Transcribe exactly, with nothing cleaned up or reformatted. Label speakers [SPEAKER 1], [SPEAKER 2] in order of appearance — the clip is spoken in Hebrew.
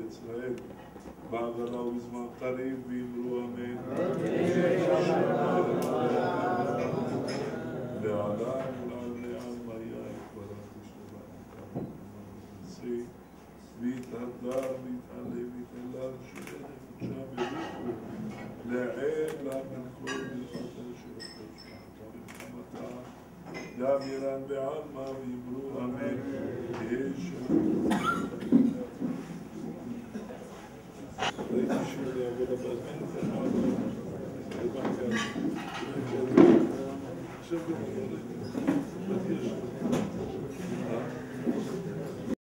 [SPEAKER 1] ישראל, בעגלה ובזמן קריב ואמרו אמן. לעולם ולעולם היה יתברך בשלום נשיא ויתהדר ויתעלה ויתהלל שולח חודשה ברוחו לעילה מן כל מלחתה של חודשה מלחמתה יאמירן בעלמא ואמרו אמן. יש ראיתי שזה עבודה בזמן עכשיו גם